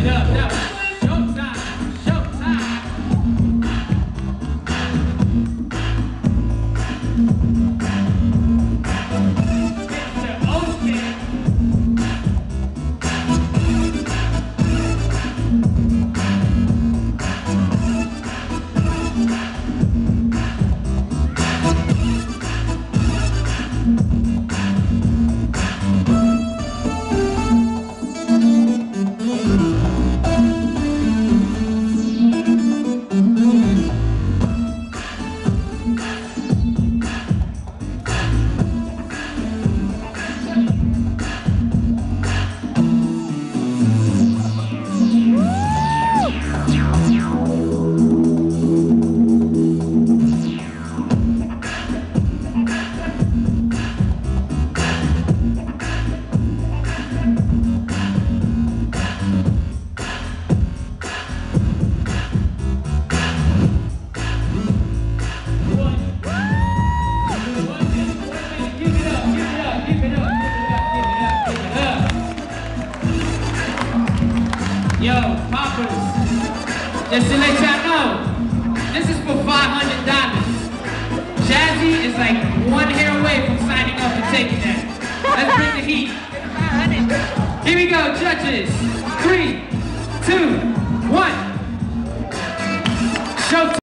it up now. Showtime, showtime. Mr. Ocean. Yo, poppers, just to let y'all know, this is for $500. Jazzy is like one hair away from signing up and taking that. Let's bring the heat. Here we go, judges. 3, 2, 1. Showtime.